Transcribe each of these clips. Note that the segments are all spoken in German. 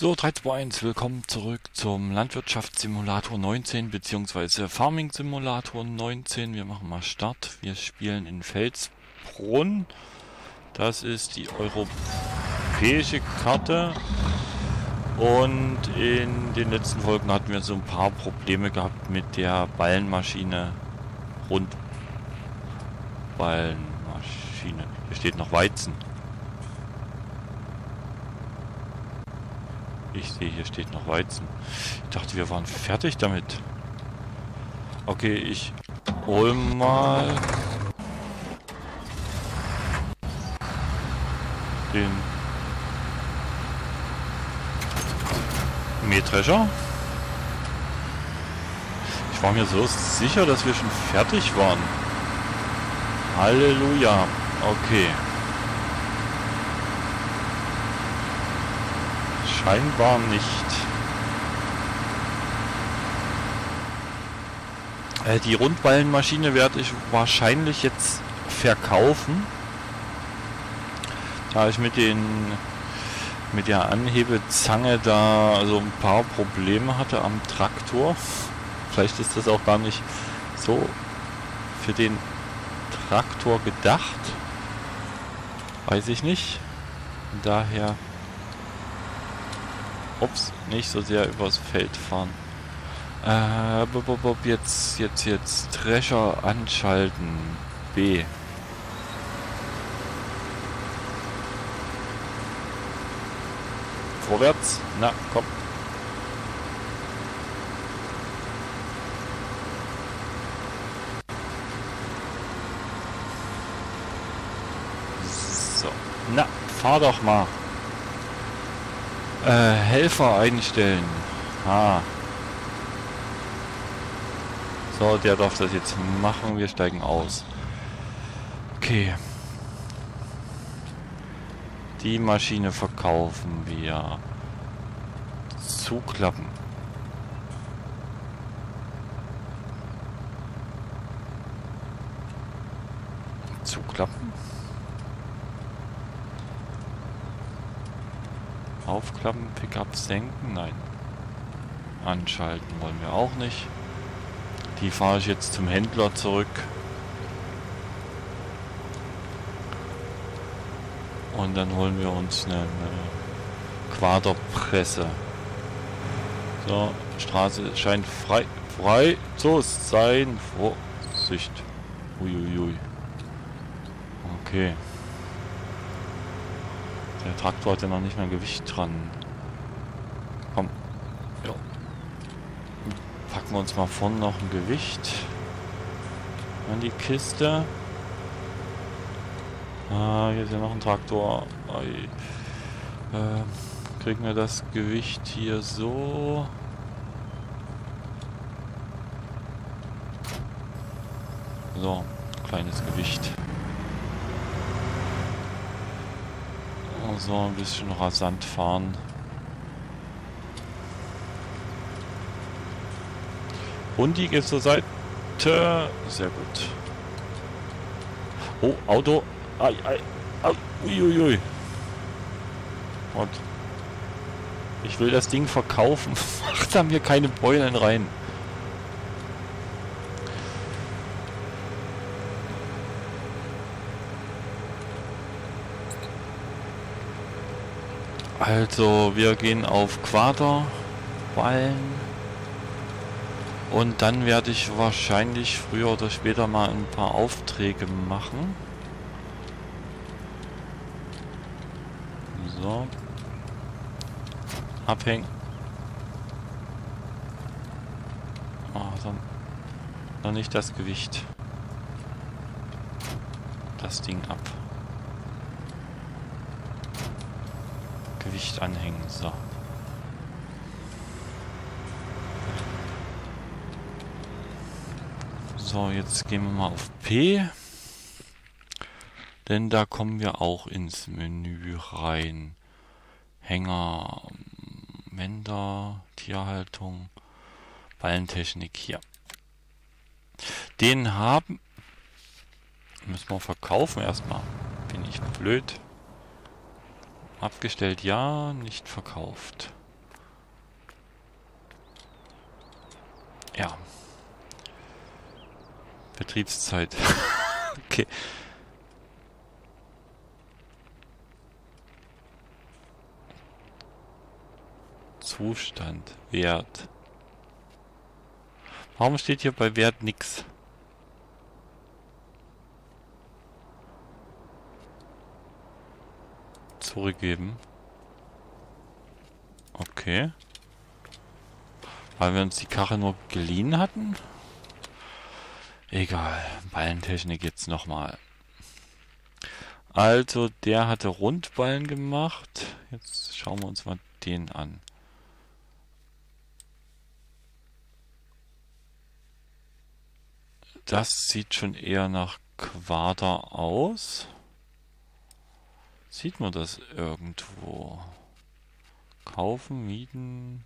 So, 3, 2, 1, willkommen zurück zum Landwirtschaftssimulator 19 bzw. Farming Simulator 19. Wir machen mal Start. Wir spielen in Felsbrunn. Das ist die europäische Karte. Und in den letzten Folgen hatten wir so ein paar Probleme gehabt mit der Ballenmaschine. Rundballenmaschine. Hier steht noch Weizen. Ich sehe, hier steht noch Weizen. Ich dachte, wir waren fertig damit. Okay, ich hol mal den Mähdrescher. Ich war mir so sicher, dass wir schon fertig waren. Halleluja. Okay. Scheinbar nicht. Die Rundballenmaschine werde ich wahrscheinlich jetzt verkaufen. Da ich mit der Anhebezange da so ein paar Probleme hatte am Traktor. Vielleicht ist das auch gar nicht so für den Traktor gedacht. Weiß ich nicht. Und daher nicht so sehr übers Feld fahren. Jetzt Drescher anschalten. B. Vorwärts. Na, komm. So. Na, fahr doch mal. Helfer einstellen. So, der darf das jetzt machen. Wir steigen aus. Okay. Die Maschine verkaufen wir. Zuklappen. Zuklappen. Aufklappen, Pickup senken, nein. Anschalten wollen wir auch nicht. Die fahre ich jetzt zum Händler zurück. Und dann holen wir uns eine Quaderpresse. So, Straße scheint frei zu sein. Vorsicht. Uiuiui. Okay. Der Traktor hat ja noch nicht mehr Gewicht dran. Komm. Ja. Packen wir uns mal vorne noch ein Gewicht an die Kiste. Hier ist ja noch ein Traktor. Kriegen wir das Gewicht hier so? So, kleines Gewicht. So ein bisschen rasant fahren. Und die geht zur Seite. Sehr gut. Oh, Auto. Ai. Uiuiui. Und ich will das Ding verkaufen. Macht da mir keine Beulen rein. Also, wir gehen auf Quaderballen und dann werde ich wahrscheinlich früher oder später mal ein paar Aufträge machen. So. Abhängen. Dann nicht das Gewicht. Das Ding ab. Gewicht anhängen, so. So, jetzt gehen wir mal auf P. Denn da kommen wir auch ins Menü rein. Hänger, Wender, Tierhaltung, Ballentechnik hier. Den müssen wir verkaufen erstmal. Bin ich blöd. Abgestellt ja, nicht verkauft. Ja. Betriebszeit. Okay. Zustand. Wert. Warum steht hier bei Wert nichts? Zurückgeben. Okay. Weil wir uns die Karre nur geliehen hatten? Egal. Ballentechnik jetzt nochmal. Also, der hatte Rundballen gemacht. Jetzt schauen wir uns mal den an. Das sieht schon eher nach Quader aus. Sieht man das irgendwo? Kaufen, mieten.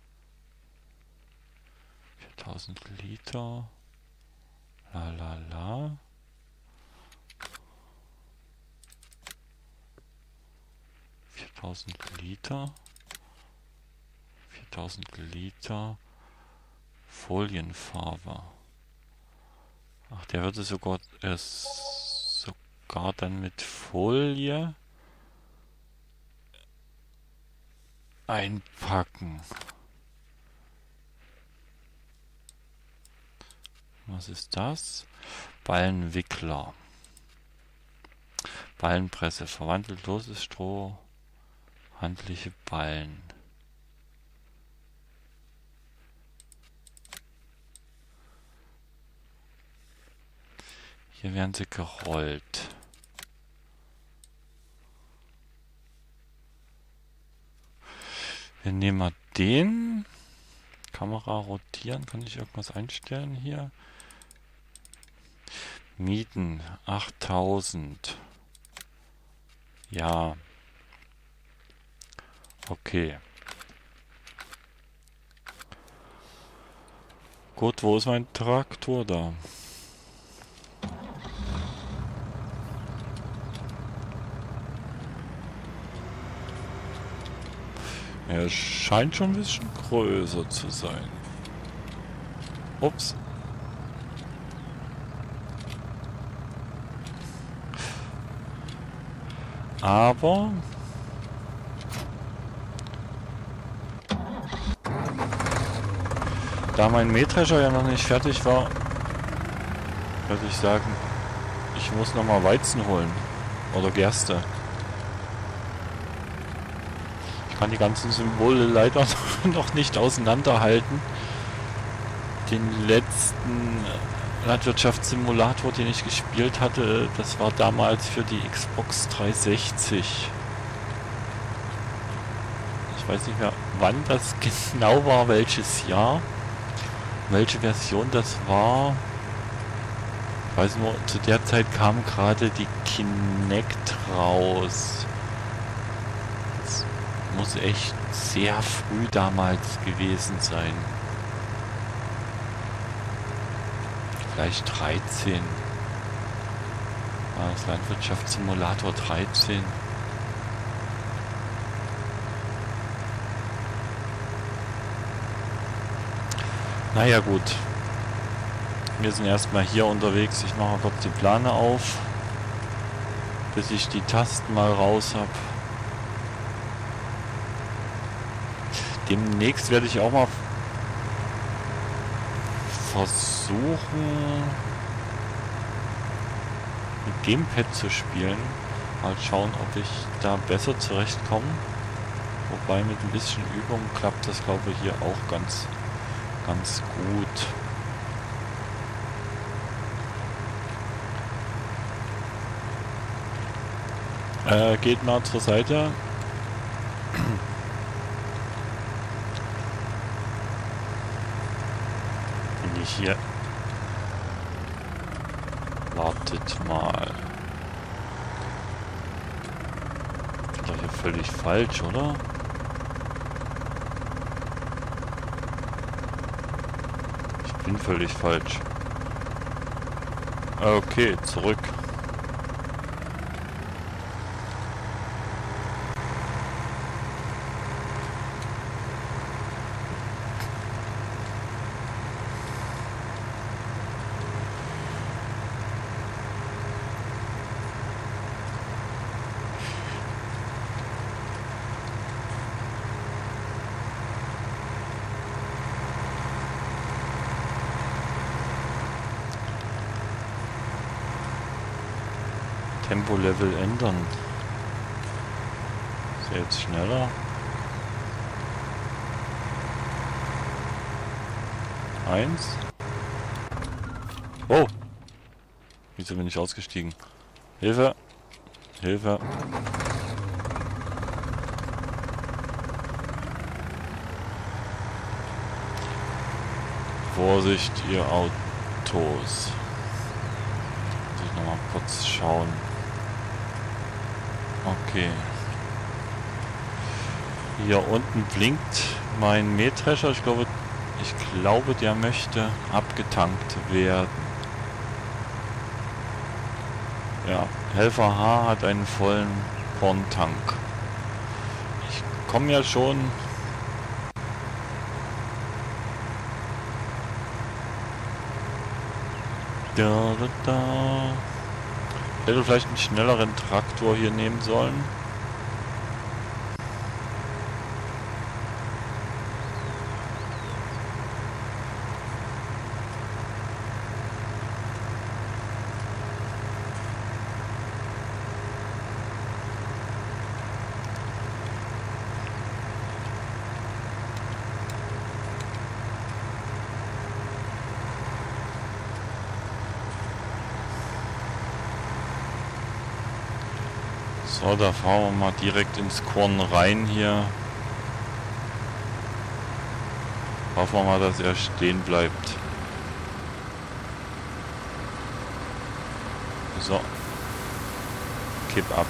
4000 Liter. La la la. Liter. 4000 Liter. Folienfarbe. Ach, der würde sogar dann mit Folie einpacken. Was ist das? Ballenwickler. Ballenpresse. Verwandelt loses Stroh. Handliche Ballen. Hier werden sie gerollt. Wir nehmen mal den. Kamera rotieren. Kann ich irgendwas einstellen hier? Mieten 8000. Ja. Okay. Gut, wo ist mein Traktor da? Er scheint schon ein bisschen größer zu sein. Ups. Aber da mein Mähdrescher ja noch nicht fertig war, würde ich sagen, ich muss nochmal Weizen holen. Oder Gerste. Ich kann die ganzen Symbole leider noch nicht auseinanderhalten. Den letzten Landwirtschaftssimulator, den ich gespielt hatte, das war damals für die Xbox 360. Ich weiß nicht mehr, wann das genau war, welches Jahr, welche Version das war. Ich weiß nur, zu der Zeit kam gerade die Kinect raus. Das muss echt sehr früh damals gewesen sein. Vielleicht 13. War das Landwirtschaftssimulator 13. Naja gut. Wir sind erstmal hier unterwegs. Ich mache kurz die Plane auf, bis ich die Tasten mal raus habe. Demnächst werde ich auch mal versuchen, mit Gamepad zu spielen. Mal schauen, ob ich da besser zurechtkomme. Wobei mit ein bisschen Übung klappt das, glaube ich, hier auch ganz gut. Geht mal zur Seite. Bin ich hier? Wartet mal. Ich bin doch hier völlig falsch, oder? Ich bin völlig falsch. Okay, zurück. Tempolevel ändern. Ist er jetzt schneller? Eins. Oh! Wieso bin ich ausgestiegen? Hilfe! Hilfe! Vorsicht, ihr Autos. Muss ich nochmal kurz schauen. Okay. Hier unten blinkt mein Mähdrescher. Ich glaube, der möchte abgetankt werden. Ja, Helfer H hat einen vollen Korntank. Ich komme ja schon. Ich hätte vielleicht einen schnelleren Traktor hier nehmen sollen. So, da fahren wir mal direkt ins Korn rein hier. Hoffen wir mal, dass er stehen bleibt. So. Kipp ab.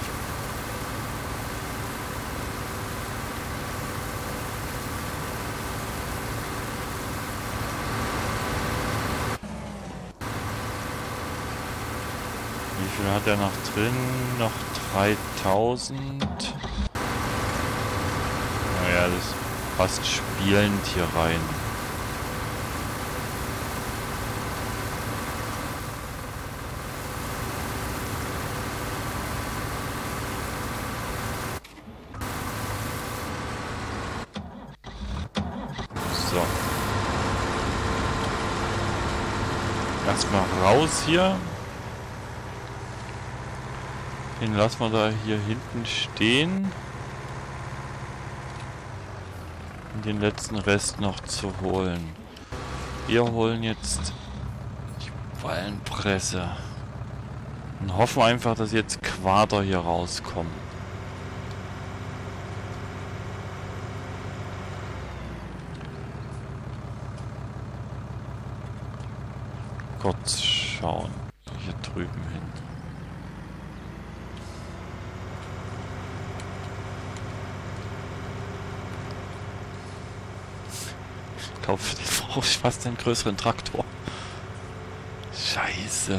Wie viel hat er noch drin? Noch 3000. Naja, das passt spielend hier rein. So. Erstmal raus hier. Den lassen wir da hier hinten stehen. Um den letzten Rest noch zu holen. Wir holen jetzt die Ballenpresse. Und hoffen einfach, dass jetzt Quader hier rauskommen. Kurz schauen. Hier drüben hin. Ich glaube, für den brauche ich fast einen größeren Traktor. Scheiße.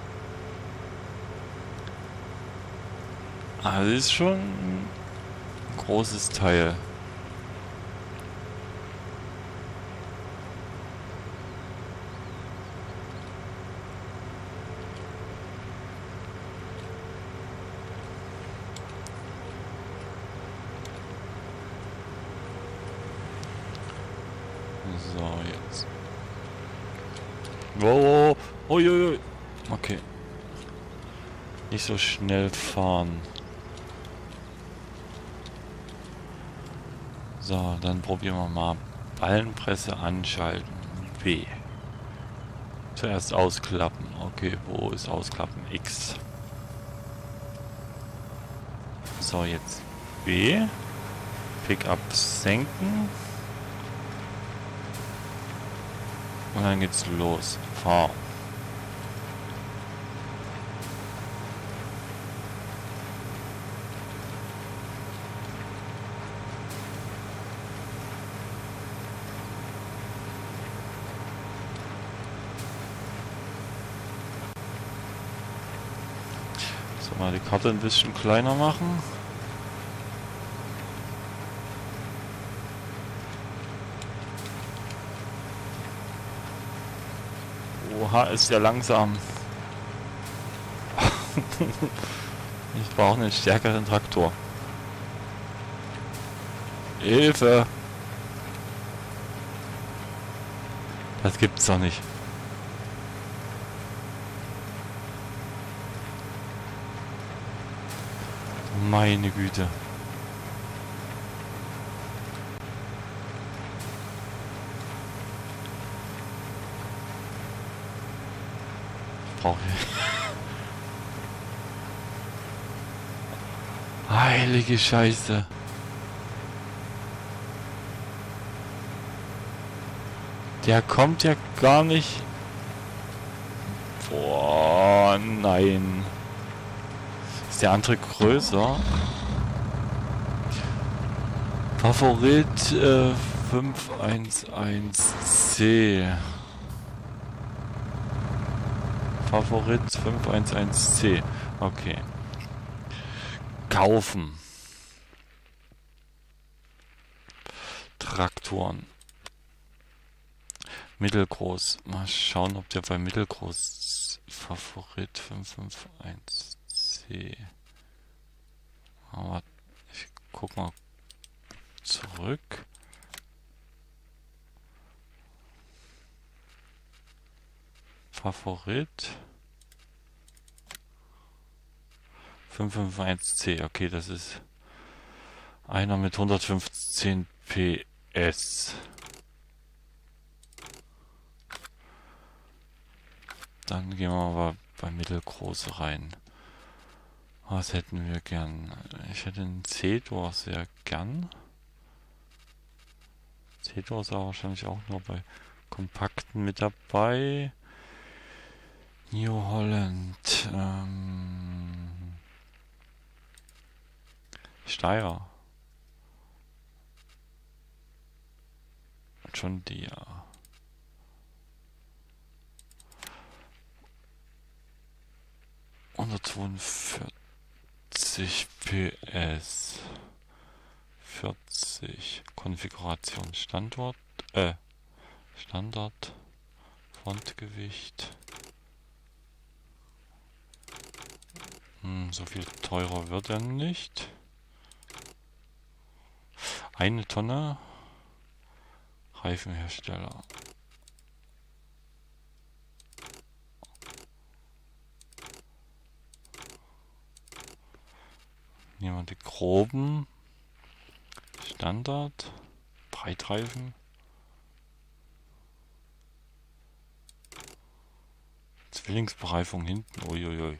Ah, das ist schon ein großes Teil. So, jetzt. Wow, uiuiui. Okay. Nicht so schnell fahren. So, dann probieren wir mal. Ballenpresse anschalten. B. Zuerst ausklappen. Okay, wo ist ausklappen? X. So, jetzt B. Pickup senken. Und dann geht's los. Fahr. So, mal die Karte ein bisschen kleiner machen. Oha, ist ja langsam. Ich brauche einen stärkeren Traktor. Hilfe! Das gibt's doch nicht. Meine Güte. Brauche ich. Heilige Scheiße. Der kommt ja gar nicht. Boah, nein. Ist der andere größer? Favorit 511C. Favorit 511C. Okay. Kaufen. Traktoren. Mittelgroß. Mal schauen, ob der bei mittelgroß Favorit 551C. Aber ich guck mal zurück. Favorit 551C. Okay, das ist einer mit 115 PS. Dann gehen wir aber bei mittelgroße rein. Was hätten wir gern? Ich hätte einen C-Door sehr gern. C-Door ist aber wahrscheinlich auch nur bei kompakten mit dabei. New Holland. Steyr. John Deere. ...142 PS. 40. Konfiguration Standort. Standard. Frontgewicht. So viel teurer wird er nicht. 1 Tonne. Reifenhersteller. Nehmen wir die groben. Standard. Breitreifen. Zwillingsbereifung hinten. Uiuiui.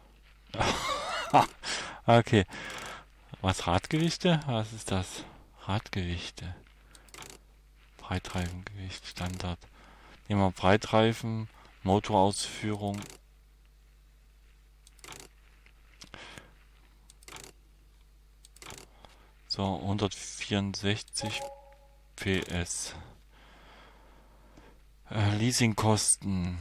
Okay. Was, Radgewichte? Was ist das? Radgewichte. Breitreifengewicht, Standard. Nehmen wir Breitreifen, Motorausführung. So, 164 PS. Leasingkosten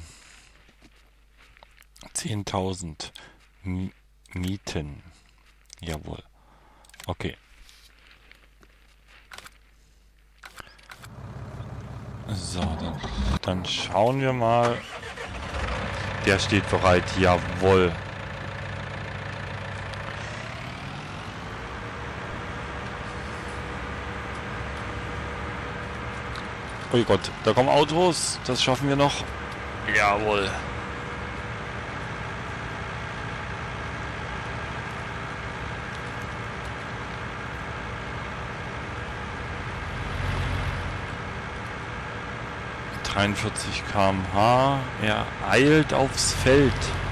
10.000. Mieten. Jawohl. Okay. So, dann schauen wir mal. Der steht bereit. Jawohl. Oh Gott, da kommen Autos. Das schaffen wir noch. Jawohl. ...43 km/h. Er eilt aufs Feld.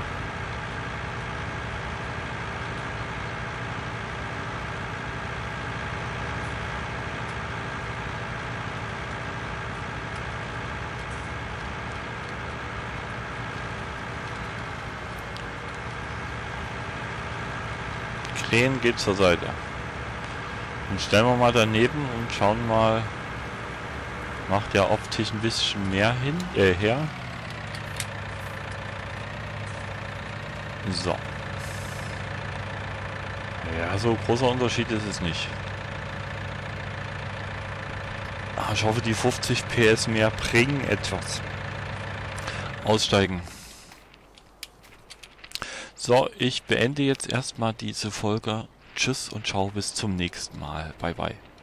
Krähen geht zur Seite. Dann stellen wir mal daneben und schauen mal... Macht ja optisch ein bisschen mehr her. So. Ja, so großer Unterschied ist es nicht. Ich hoffe, die 50 PS mehr bringen etwas. Aussteigen. So, ich beende jetzt erstmal diese Folge. Tschüss und ciao, bis zum nächsten Mal. Bye, bye.